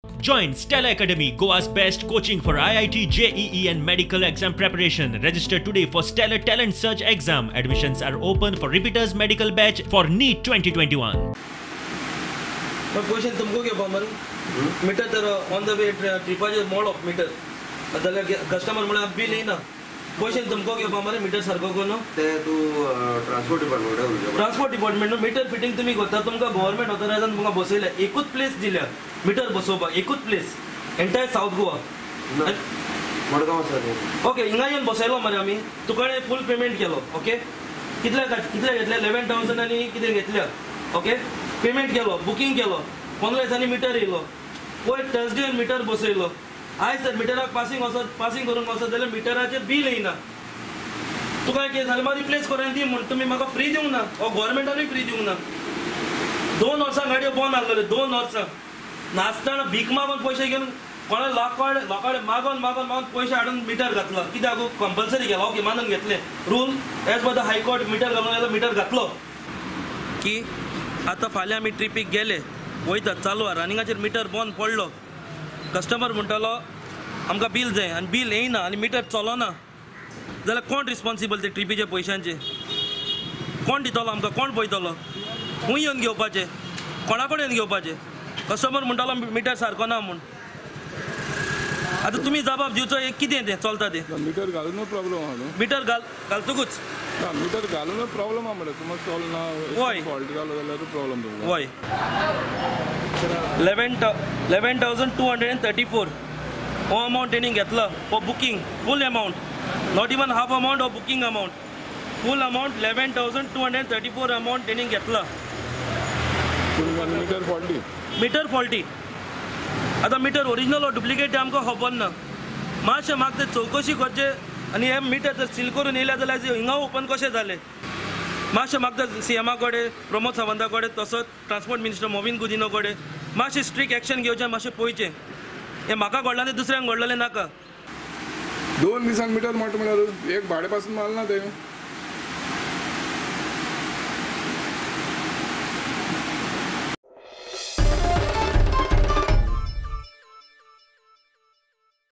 Join Stella Academy, Goa's best coaching for IIT, JEE and medical exam preparation. Register today for Stellar Talent Search exam. Admissions are open for repeaters medical batch for NEET 2021. My question तुमको क्या बामर meter तर on the way ट्रिपाचे mode of meter आता customer मुळे bill नाही ना question तुमको क्या बामर मीटर सारखं कोण ते तू ट्रान्सपोर्ट डिपार्टमेंट मीटर फिटिंग तुम्ही करता तुमका गव्हर्नमेंट ऑथरायझन तुमका बसयला एकूच प्लेस दिल्या मीटर बसोवपाक एकूच place entire south Goa Madgaon sir okay हिंगा येवन बसयलो मरे आमी तुकडे फुल पेमेंट केलो ओके कितले घेतले 11,000 आणि कितें घेतल्या ओके पेमेंट केलो बुकिंग केलो 15 दिसांनी मीटर येयलो पयर थर्सडे मीटर बसयलो आयज तर मिटराक पासिंग करूंक वचत जाल्यार मिटराचें बिल येयना तुका कितें जालें म्हाका रिप्लेस करून दी म्हण तुमी म्हाका फ्री दिवंक ना हो गव्हर्मेंटानूय फ्री दिवंक ना 2 वर्सां गाडयो बंद आसलेल्यो 2 वर्सां नासतना भीक मागून पयशे घेवन कोणा लोकांकडे मागून पयशे हाडून मिटर घातलो कित्याक कंपल्सरी केलो ओके मानून घेतले rule as per the high court meter घालून आयलो मिटर घातलो की आतां फाल्यां आमी ट्रिपीक गेले वयता चालू रनिंगाचेर मिटर बंद पडलो कस्टमर म्हणटालो आमकां बिल जाय आनी बिल येयना आनी मिटर चलोना जाल्यार कोण रिस्पॉन्सिबल ते ट्रिपीचे पयशांचे कोण दितलो आमकां कोण पळयतलो खूंय येवन घेवपाचें कोणा कडेन येवन घेवपाचें कस्टमर म्हणटालो मिटर सारको ना म्हूण आतां तुमी जबाब दिवचो एक कितें तें चलता तें मीटर घालून प्रॉब्लेम मिटर घालतकूच मीटर घालून प्रॉब्लेम आहा मरे समज चलना वय फॉल्ट घालो जाल्यार प्रॉब्लेम वय 11,234 हो अमाउंट तेणी घेतला for booking full amount not even half amount of booking amount full amount 11,234 amount तेणी घेतला मीटर फॉल्टी आतां मीटर ओरिजिनल और डुप्लिकेट आमकां खबर ना मातशें म्हाका तें चवकशी करचे आनी हे मिटर जर सील करून येयल्या जाल्यार हिंगा ओपन कशें जालें मातशें म्हाका CMA कडेन प्रमोद सावंता कडेन तसोच ट्रान्सपोर्ट मिनिस्टर मोविन गुदिनो कडेन मातशें स्ट्रिक्ट एक्शन घेवचें मातशें पळोवचें हें म्हाका घडलां तें दुसऱ्यांक घडलेलें नाका 2 दिसांक मीटर म्हणटा म्हळ्यार एक भाडे पासून मारना ते